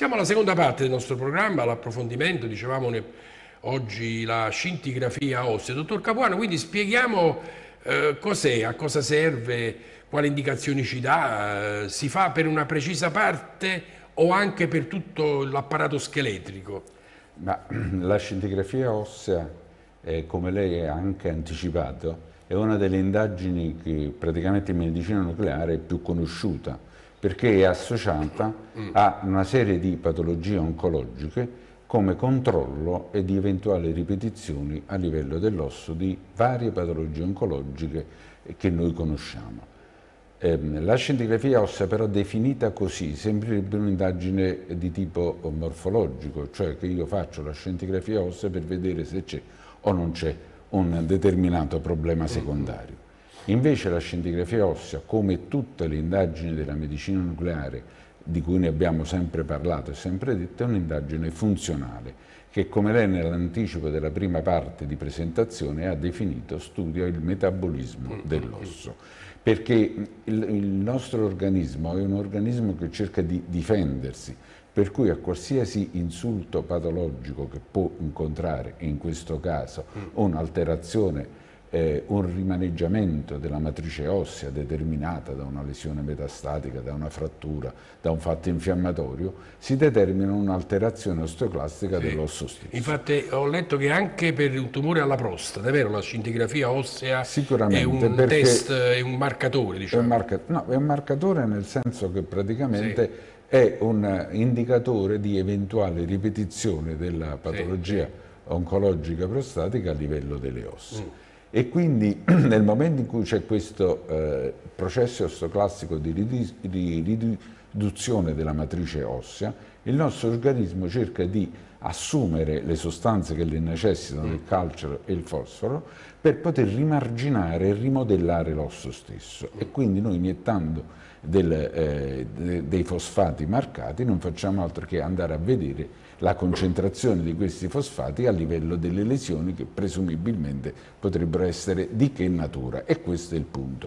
Siamo alla seconda parte del nostro programma, l'approfondimento, dicevamo oggi la scintigrafia ossea. Dottor Capuano, quindi spieghiamo cos'è, a cosa serve, quali indicazioni ci dà, si fa per una precisa parte o anche per tutto l'apparato scheletrico? Ma la scintigrafia ossea, come lei ha anche anticipato, è una delle indagini che praticamente in medicina nucleare è più conosciuta, perché è associata a una serie di patologie oncologiche come controllo e di eventuali ripetizioni a livello dell'osso di varie patologie oncologiche che noi conosciamo. La scintigrafia ossea però definita così sembrerebbe un'indagine di tipo morfologico, cioè che io faccio la scintigrafia ossea per vedere se c'è o non c'è un determinato problema secondario. Invece la scintigrafia ossea, come tutte le indagini della medicina nucleare di cui ne abbiamo sempre parlato e sempre detto, è un'indagine funzionale che, come lei nell'anticipo della prima parte di presentazione ha definito, studia il metabolismo dell'osso, perché il nostro organismo è un organismo che cerca di difendersi, per cui a qualsiasi insulto patologico che può incontrare, in questo caso un'alterazione, un rimaneggiamento della matrice ossea determinata da una lesione metastatica, da una frattura, da un fatto infiammatorio, si determina un'alterazione osteoclastica dell'osso stesso. Infatti ho letto che anche per un tumore alla prostata, è vero, la scintigrafia ossea Sicuramente, è un test, è un marcatore, diciamo. È un marcatore nel senso che praticamente è un indicatore di eventuale ripetizione della patologia oncologica prostatica a livello delle ossa. E quindi nel momento in cui c'è questo processo osteoclastico di riduzione della matrice ossea, il nostro organismo cerca di assumere le sostanze che le necessitano, il calcio e il fosforo, per poter rimarginare e rimodellare l'osso stesso. E quindi noi iniettando dei fosfati marcati non facciamo altro che andare a vedere la concentrazione di questi fosfati a livello delle lesioni che presumibilmente potrebbero essere di che natura, e questo è il punto.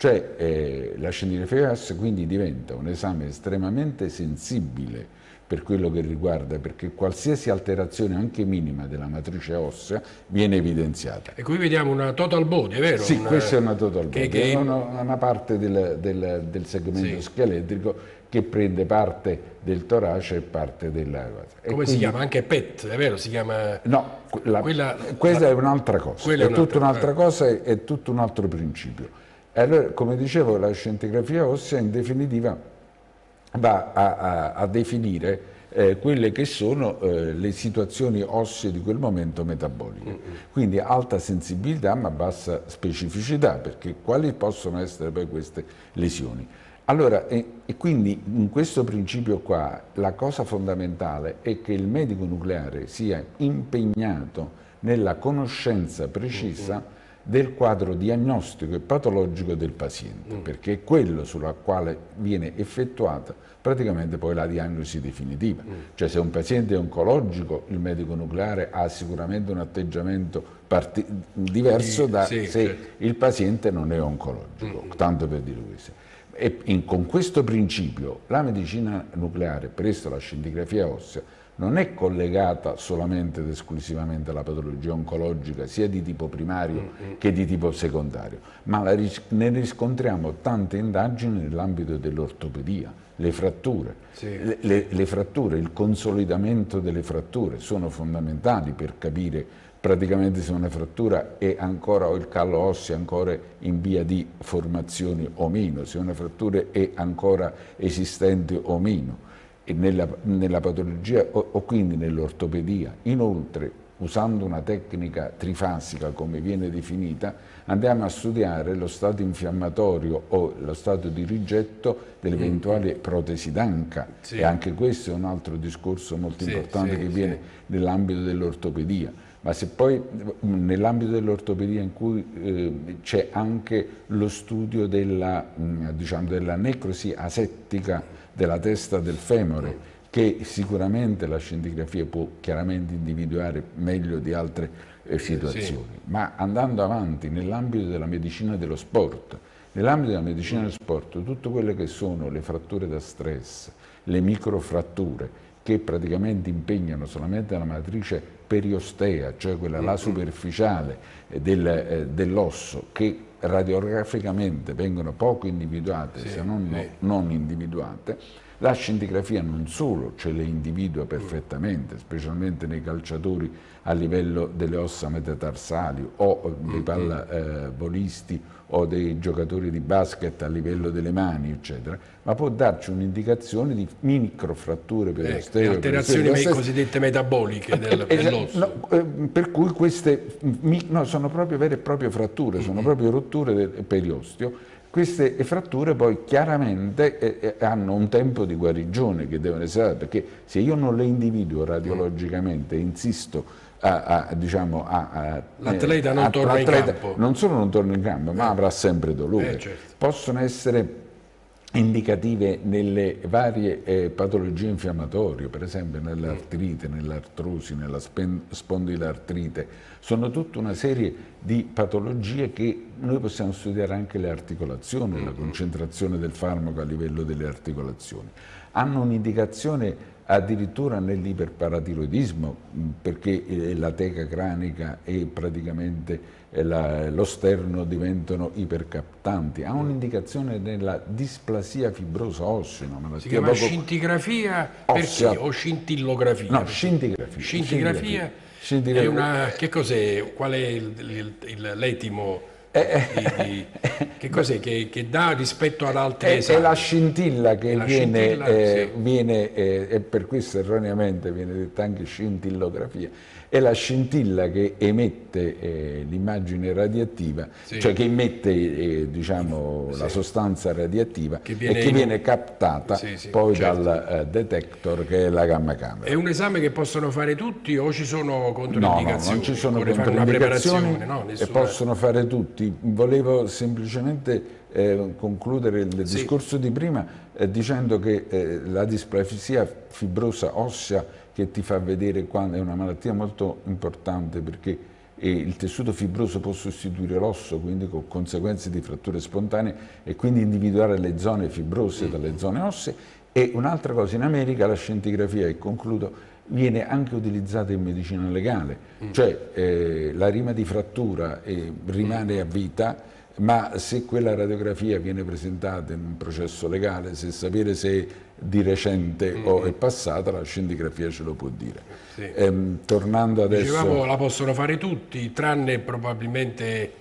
Cioè la scintigrafia ossea quindi diventa un esame estremamente sensibile per quello che riguarda, perché qualsiasi alterazione anche minima della matrice ossea viene evidenziata. E qui vediamo una total body, è vero? Sì, questa è una total body, è una parte del segmento scheletrico che prende parte del torace e parte della... Come si chiama? Anche PET, è vero? Si chiama... No, questa è un'altra cosa, è tutta un'altra cosa, è tutto un altro principio. E allora, come dicevo, la scintigrafia ossea in definitiva va a definire quelle che sono le situazioni ossee di quel momento metaboliche. Quindi alta sensibilità ma bassa specificità, perché quali possono essere poi queste lesioni? Allora, e quindi in questo principio qua la cosa fondamentale è che il medico nucleare sia impegnato nella conoscenza precisa del quadro diagnostico e patologico del paziente, perché è quello sulla quale viene effettuata praticamente poi la diagnosi definitiva. Cioè, se un paziente è oncologico, il medico nucleare ha sicuramente un atteggiamento diverso da se il paziente non è oncologico, tanto per dire questo. E con questo principio la medicina nucleare, presso la scintigrafia ossea, non è collegata solamente ed esclusivamente alla patologia oncologica, sia di tipo primario che di tipo secondario, ma ne riscontriamo tante indagini nell'ambito dell'ortopedia, le fratture. Le fratture, il consolidamento delle fratture sono fondamentali per capire praticamente se una frattura è ancora, o il callo osseo è ancora in via di formazione o meno, se una frattura è ancora esistente o meno. E nella patologia o quindi nell'ortopedia. Inoltre, usando una tecnica trifasica come viene definita, andiamo a studiare lo stato infiammatorio o lo stato di rigetto dell'eventuale protesi d'anca, e anche questo è un altro discorso molto importante che viene nell'ambito dell'ortopedia. Ma se poi nell'ambito dell'ortopedia in cui c'è anche lo studio della necrosi asettica della testa del femore, che sicuramente la scintigrafia può chiaramente individuare meglio di altre situazioni. Ma andando avanti nell'ambito della medicina dello sport, nell'ambito della medicina dello sport, tutte quelle che sono le fratture da stress, le microfratture, che praticamente impegnano solamente la matrice periostea, cioè quella là superficiale dell'osso, che radiograficamente vengono poco individuate, se non individuate. La scintigrafia non solo ce le individua perfettamente, specialmente nei calciatori a livello delle ossa metatarsali o dei pallavolisti o dei giocatori di basket a livello delle mani, eccetera, ma può darci un'indicazione di microfratture periostee. Alterazioni cosiddette metaboliche dell'osso. Per cui queste sono proprio vere e proprie fratture, sono proprio rotture del periosteo. Queste fratture poi chiaramente hanno un tempo di guarigione che devono essere, perché se io non le individuo radiologicamente, insisto l'atleta non torna in campo. Non solo non torna in campo, ma avrà sempre dolore. Certo. Possono essere indicative nelle varie patologie infiammatorie, per esempio nell'artrite, nell'artrosi, nella spondilartrite. Sono tutta una serie di patologie che noi possiamo studiare anche le articolazioni, la concentrazione del farmaco a livello delle articolazioni. Hanno un'indicazione addirittura nell'iperparatiroidismo, perché la teca cranica e praticamente lo sterno diventano ipercaptanti. Ha un'indicazione nella displasia fibrosa ossea, una malattia. Si chiama scintigrafia perché? O scintillografia? No, scintigrafia. Scintigrafia è una... Che cos'è? Qual è l'etimo? Che cos'è che dà rispetto ad altri esami? È la scintilla che viene e per questo erroneamente viene detta anche scintillografia. È la scintilla che emette l'immagine radioattiva, cioè che emette la sostanza radioattiva che viene captata poi dal detector che è la gamma camera. È un esame che possono fare tutti o ci sono controindicazioni? No, non ci sono controindicazioni e possono fare tutti. Volevo semplicemente concludere il discorso di prima dicendo che la displasia fibrosa ossea che ti fa vedere quando è una malattia molto importante, perché il tessuto fibroso può sostituire l'osso, quindi con conseguenze di fratture spontanee, e quindi individuare le zone fibrose dalle zone ossee. E un'altra cosa, in America la scintigrafia, e concludo, viene anche utilizzata in medicina legale, cioè la rima di frattura rimane a vita, ma se quella radiografia viene presentata in un processo legale, se sapere se è di recente o è passata, la scintigrafia ce lo può dire. Tornando adesso... Dicevamo, la possono fare tutti, tranne probabilmente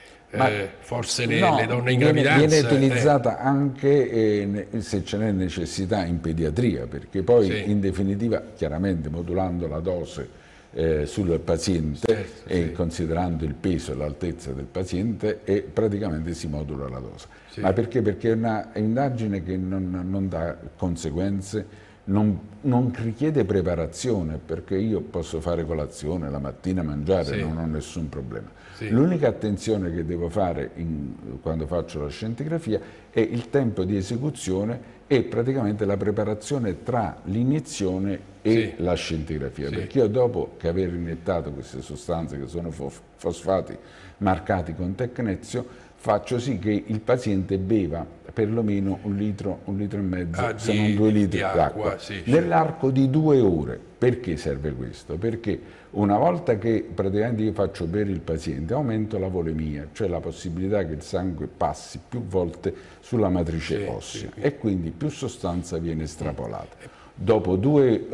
forse le donne in gravidanza. Viene utilizzata anche se ce n'è necessità in pediatria, perché poi in definitiva, chiaramente modulando la dose sul paziente e considerando il peso e l'altezza del paziente, e praticamente si modula la dose. Ma perché? Perché è un'indagine che non dà conseguenze, non richiede preparazione, perché io posso fare colazione la mattina, mangiare, non ho nessun problema. L'unica attenzione che devo fare quando faccio la scintigrafia è il tempo di esecuzione e praticamente la preparazione tra l'iniezione e la scintigrafia, perché io dopo che aver iniettato queste sostanze che sono fosfati marcati con tecnezio, faccio sì che il paziente beva perlomeno un litro e mezzo, se non 2 litri d'acqua, nell'arco di 2 ore. Perché serve questo? Perché una volta che praticamente io faccio bere il paziente, aumento la volemia, cioè la possibilità che il sangue passi più volte sulla matrice ossea, e quindi più sostanza viene estrapolata. Dopo due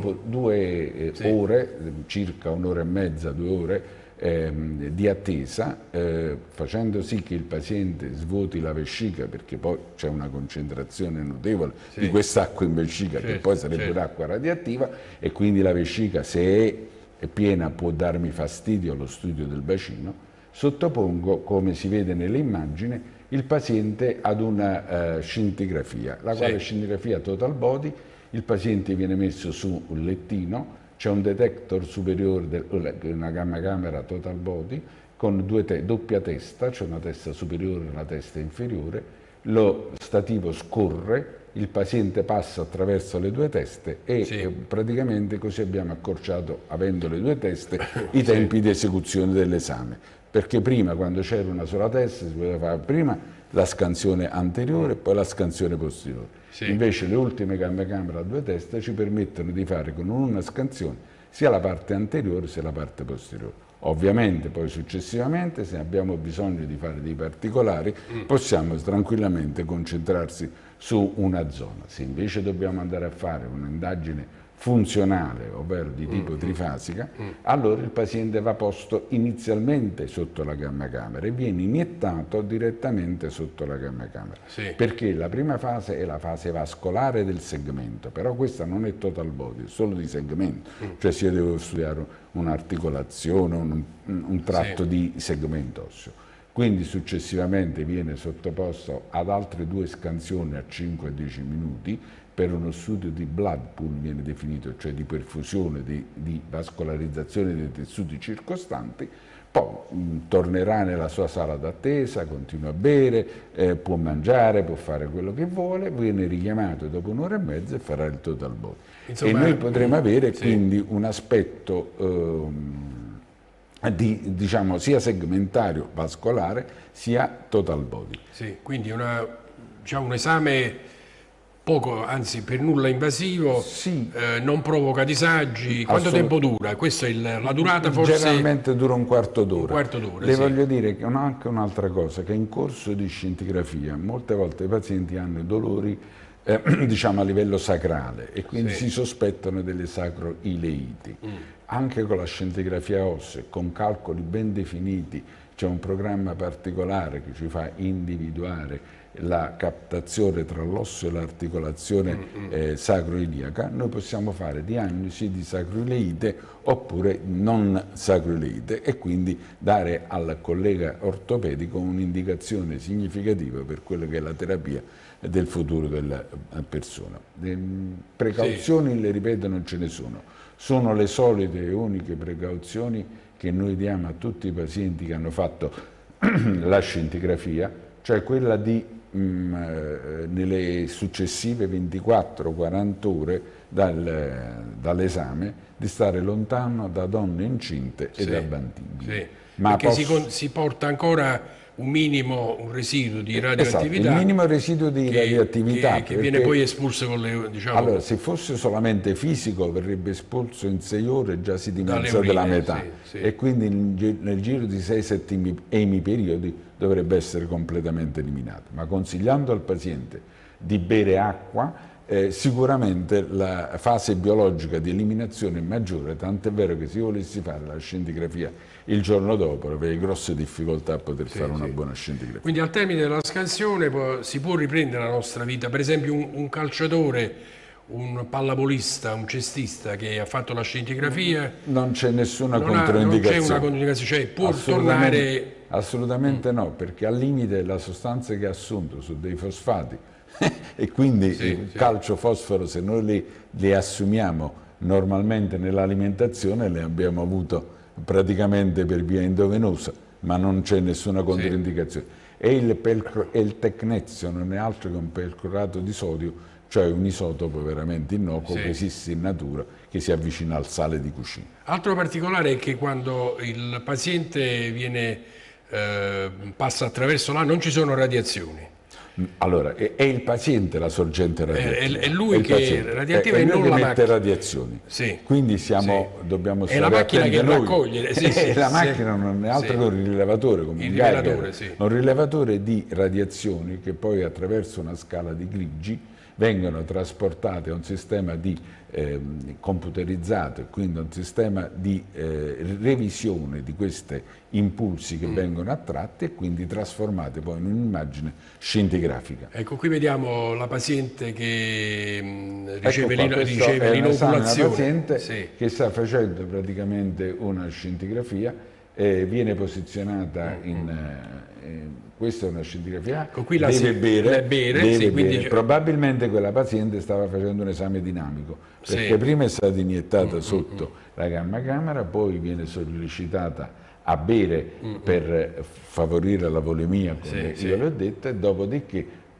ore, circa 1 ora e mezza, 2 ore, di attesa, facendo sì che il paziente svuoti la vescica, perché poi c'è una concentrazione notevole di quest'acqua in vescica, che poi sarebbe un'acqua radioattiva, e quindi la vescica, se è piena, può darmi fastidio allo studio del bacino. Sottopongo, come si vede nelle immagini, il paziente ad una scintigrafia, la quale scintigrafia total body. Il paziente viene messo su un lettino, c'è un detector superiore, una gamma camera total body, con doppia testa, c'è una testa superiore e una testa inferiore, lo stativo scorre, il paziente passa attraverso le due teste e praticamente così abbiamo accorciato, avendo le due teste, i tempi di esecuzione dell'esame. Perché prima, quando c'era una sola testa, si poteva fare prima la scansione anteriore e poi la scansione posteriore. Invece le ultime gamma-camera a due teste ci permettono di fare con una scansione sia la parte anteriore sia la parte posteriore. Ovviamente poi successivamente, se abbiamo bisogno di fare dei particolari, possiamo tranquillamente concentrarsi su una zona. Se invece dobbiamo andare a fare un'indagine funzionale, ovvero di tipo trifasica, allora il paziente va posto inizialmente sotto la gamma-camera e viene iniettato direttamente sotto la gamma-camera. Perché la prima fase è la fase vascolare del segmento, però questa non è total body, è solo di segmento, cioè si deve studiare un'articolazione, un tratto di segmento osseo. Quindi successivamente viene sottoposto ad altre 2 scansioni a 5 e 10 minuti per uno studio di blood pool, viene definito, cioè di perfusione, di vascolarizzazione dei tessuti circostanti. Poi tornerà nella sua sala d'attesa, continua a bere, può mangiare, può fare quello che vuole, viene richiamato dopo un'ora e mezza e farà il total body. Insomma, e noi potremo avere quindi un aspetto diciamo, sia segmentario vascolare sia total body. Quindi diciamo, un esame poco, anzi per nulla invasivo, non provoca disagi. Quanto tempo dura? Questa è la durata forse? Generalmente dura un quarto d'ora. Le sì. voglio dire che anche un'altra cosa, che in corso di scintigrafia molte volte i pazienti hanno dolori diciamo a livello sacrale e quindi si sospettano delle sacroileiti. Anche con la scintigrafia ossea, con calcoli ben definiti, c'è un programma particolare che ci fa individuare la captazione tra l'osso e l'articolazione sacroiliaca. Noi possiamo fare diagnosi di sacroileite oppure non sacroileite e quindi dare al collega ortopedico un'indicazione significativa per quello che è la terapia del futuro della persona. Precauzioni, le ripeto, non ce ne sono le solite e uniche precauzioni che noi diamo a tutti i pazienti che hanno fatto la scintigrafia, cioè quella di nelle successive 24-40 ore dall'esame di stare lontano da donne incinte e da bambini. Ma perché si porta ancora un residuo di radioattività. Esatto, il minimo residuo di radioattività. Che viene poi espulso con le, diciamo... Allora, se fosse solamente fisico verrebbe espulso in 6 ore, già si dimezza della metà. E quindi nel giro di 6-7 emiperiodi dovrebbe essere completamente eliminato. Ma consigliando al paziente di bere acqua, sicuramente la fase biologica di eliminazione è maggiore, tant'è vero che se io volessi fare la scintigrafia il giorno dopo avrei grosse difficoltà a poter fare una buona scintigrafia. Quindi al termine della scansione si può riprendere la nostra vita, per esempio un calciatore, un pallavolista, un cestista che ha fatto la scintigrafia... Non c'è nessuna controindicazione. Non c'è una controindicazione, cioè può tornare... Assolutamente no, perché al limite la sostanza che ha assunto su dei fosfati e quindi il calcio fosforo, se noi li assumiamo normalmente nell'alimentazione, le abbiamo avuto praticamente per via endovenosa, ma non c'è nessuna controindicazione. E il tecnezio non è altro che un perclorato di sodio, cioè un isotopo veramente innocuo che esiste in natura, che si avvicina al sale di cucina. Altro particolare è che quando il paziente passa attraverso non ci sono radiazioni. Allora, è il paziente la sorgente radioattiva. È lui che è radioattiva e non la macchina. Radiazioni. Quindi dobbiamo stare attenti. È la macchina che raccoglie. La macchina non è altro che un rilevatore, come un rilevatore di radiazioni che poi attraverso una scala di grigi vengono trasportate a un sistema computerizzato e quindi a un sistema di revisione di questi impulsi che vengono attratti e quindi trasformate poi in un'immagine scintigrafica. Ecco, qui vediamo la paziente che riceve l'inoculazione. Una paziente che sta facendo praticamente una scintigrafia, viene posizionata questa è una scintigrafia, deve bere. Probabilmente quella paziente stava facendo un esame dinamico, perché prima è stata iniettata sotto la gamma-camera, poi viene sollecitata a bere per favorire la volemia, come io l'ho detto, e dopodiché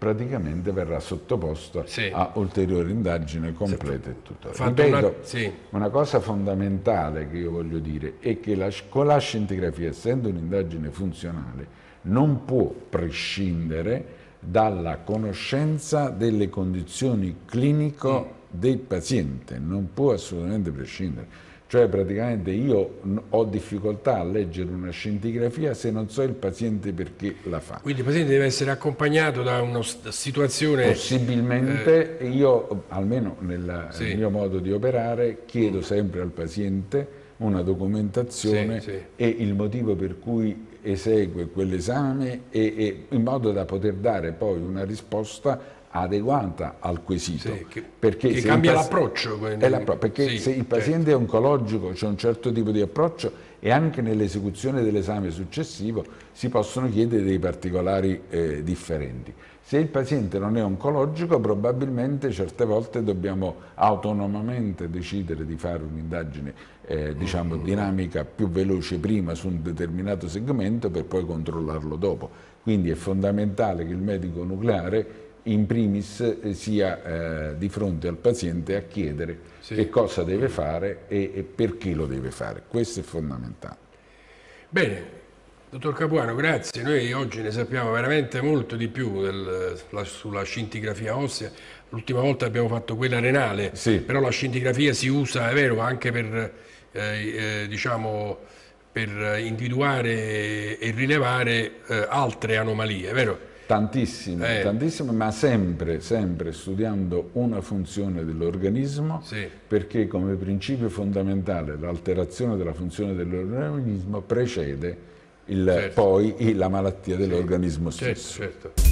praticamente verrà sottoposto a ulteriori indagini complete e tutto. Ripeto, una cosa fondamentale che io voglio dire è che con la scintigrafia, essendo un'indagine funzionale, non può prescindere dalla conoscenza delle condizioni cliniche del paziente, non può assolutamente prescindere. Cioè praticamente io ho difficoltà a leggere una scintigrafia se non so il paziente perché la fa. Quindi il paziente deve essere accompagnato da una situazione... Possibilmente, io almeno nel mio modo di operare chiedo sempre al paziente una documentazione e il motivo per cui esegue quell'esame in modo da poter dare poi una risposta adeguata al quesito, perché cambia l'approccio. Perché se il paziente è oncologico c'è un certo tipo di approccio e anche nell'esecuzione dell'esame successivo si possono chiedere dei particolari differenti. Se il paziente non è oncologico, probabilmente certe volte dobbiamo autonomamente decidere di fare un'indagine diciamo dinamica più veloce prima su un determinato segmento per poi controllarlo dopo. Quindi è fondamentale che il medico nucleare in primis sia di fronte al paziente a chiedere che cosa deve fare e perché lo deve fare. Questo è fondamentale. Bene, dottor Capuano, grazie. Noi oggi ne sappiamo veramente molto di più sulla scintigrafia ossea. L'ultima volta abbiamo fatto quella renale, però la scintigrafia si usa, è vero, anche per, diciamo, per individuare e rilevare altre anomalie, è vero? Tantissime, tantissime, ma sempre studiando una funzione dell'organismo, perché come principio fondamentale l'alterazione della funzione dell'organismo precede poi la malattia dell'organismo stesso. Certo.